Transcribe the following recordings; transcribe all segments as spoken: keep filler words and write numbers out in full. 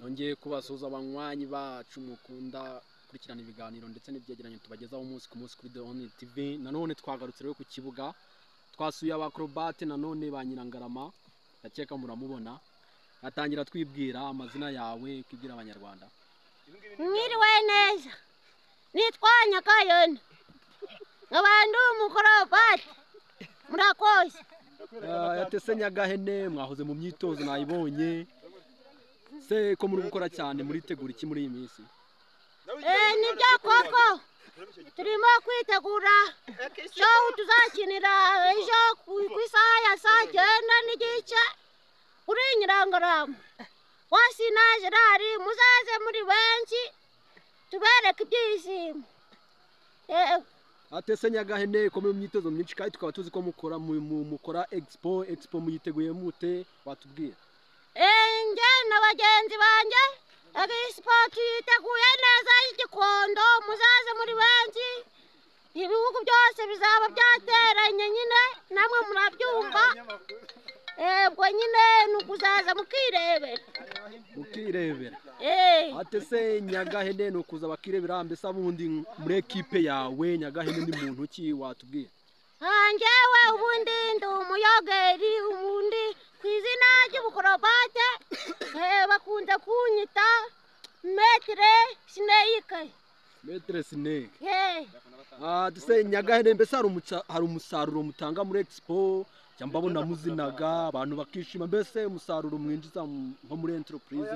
nongeye kubasuza abanywanyi bacu mukunda kurikirana ibiganiro ndetse n'ibyegeranyo tubagezaho umunsi ku munsi kuri The Only T V. Nanone twagarutse rero ku kibuga twasuye aba acrobat nanone ba nyirangarama, ndakeka muramubona. Atangira twibwira amazina yawe kwibwira abanyarwanda. Mwiriwe neza, nitwa Nyagahene, nk'abantu umukorobat murakoze. Yatese Nyagahene, mwahoze mu myitozo nayibonye, se ko muri gukora cyane muri tegura iki muri iyi minsi? Eh nibyo koko, turimo kwitegura show tuzakinira ejo ku isaha ya saa cyenda n'igice kuri Nyirangarama. Wasinaje rari muzaze muri benshi tubereke ibyishimo. Eh Atese Nyagahene ko mu myitozo myinshi kandi tukaba tuzi ko mukora mukora expo expo muyiteguye mute watubwira? Eh nge n'abagenzi banje expo tuyiteguye neza y'Igikondo, muzaze muri benshi, ibihugu byose bizaba byateranye nyine namwe murabyumva. Eh bwo nyine nukuzaza mukirebera mukirebera. Eh Atese Nyagahene nukuza bakirebera, mbese abundi muri equipe yawe Nyagahene ni muntu ki watubwira? Anjewe ubundi ndi umuyogeri, ubundi kwizina ry'ubukorobat eh bakunda kunyita Metre Snake. Metre Snake. Eh Ah duse Nyagahene, mbese hari umusaruro mutanga muri expo cyangwa babona muzinaga abantu bakishima, mbese umusaruro mwinjiza nko muri entreprise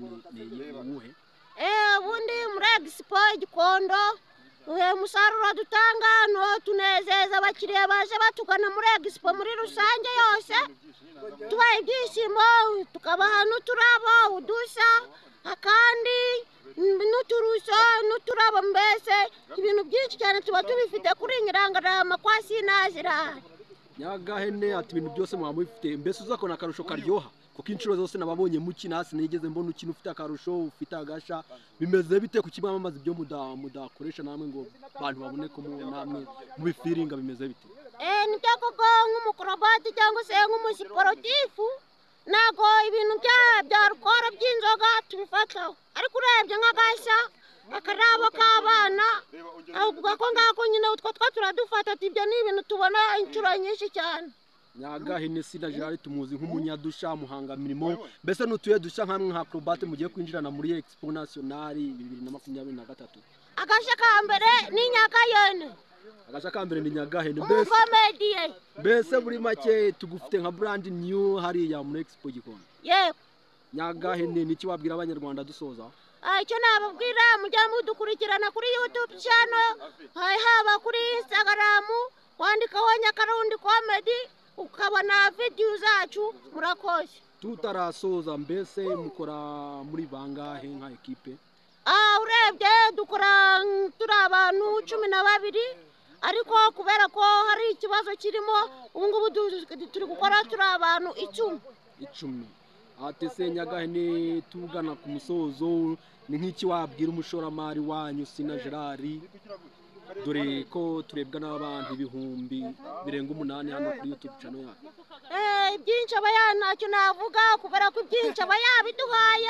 ni uwuhe? Eh ubundi muri expo Gikondo uhe musaruro dutanga no tunezeza abakiriya baje batugana muri expo muri rusange yose, tubaye ibyishimo, tukabaha n'uturabo udusha akandi n'uturusho n'uturabo, mbese ibintu byinshi cyane tuba tubifite kuri Nyirangarama kwa sinazira. Nyagahene ati ibintu byose mwaba mufite, mbese uzakona akarusho karyoha kuko inshuro zose nababonye mukina sinigeze mbona ukina ufite akarusho ufite agasha. Bimeze bite ku kibamamaza ibyo mudakoresha namwe ngo abantu babone ko namwe mubifiringa? Bimeze bite? Eh nibyo koko nk'umukorobat cyangwa se nk'umusiporutifu nago ibintu bya bya rukora by'inzoga tubifataho, ariko urebye nk'agasha akarabo k'abana ahubwo ko ngako nyine utwo twa turadufata, ibyo ni ibintu tubona inshuro nyinshi cyane. Nyagahene sina Gerard tumuzi nk'umunyadusha muhanga mirimo, mbese nutuye dusha nkamwe nka acrobat mugiye kwinjirana muri Expo Nationale bibiri na makumyabiri na gatatu. Agasha ka mbere ni Nyagahene. Agasha ka mbere ni Nyagahene, mbese comedy. Mbese buri make tugufite nka brand new hariya muri Expo Gikondo. Yego. Nyagahene niki wabwira abanyarwanda dusoza? Ah icyo nababwira mujya mudukurikirana kuri YouTube channel, haba kuri Instagram wandikaho Nyakarundi comedy ukabona video zacu murakoze. Tutarasoza, mbese mukora muri bangahe nka equipe? Ah urebye dukora turi abantu cumi na babiri, ariko kubera ko hari ikibazo kirimo ubu ngubu turi gukora turi abantu icumi. Icumi. Atese Nyagahene tugana ku musozo, ni nk'iki wabwira umushoramari wanyu sina Gerard, dore ko turebwa n'abantu ibihumbi birenga umunani hano kuri YouTube channel yacu? Eh byinshi aba ntacyo navuga kubera ko byinshi aba yabiduhaye,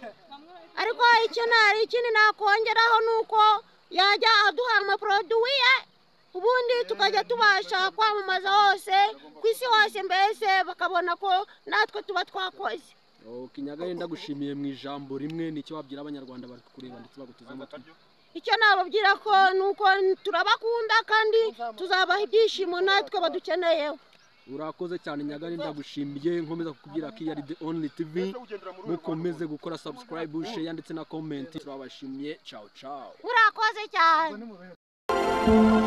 ariko icyo nari ikindi nakongeraho nuko yajya aduha amaproduit ubundi tukajya tubasha kwamamaza hose ku isi hose, mbese bakabona ko natwe tuba twakoze. Okay Nyagahene, ndagushimiye mu ijambo rimwe, nicyo wabwira abanyarwanda bari kureba ndetse baguteze amatwi? Icyo nababwira ko nuko turabakunda kandi tuzabaha ibyishimo natwe badukeneyeho. Urakoze cyane Nyagahene, ndagushimiye, nkomeza kukubwira ko iyi ari The Only T V, mukomeze gukora subscribe, share ndetse na comment. Turabashimiye, ciao ciao. Urakoze cyane.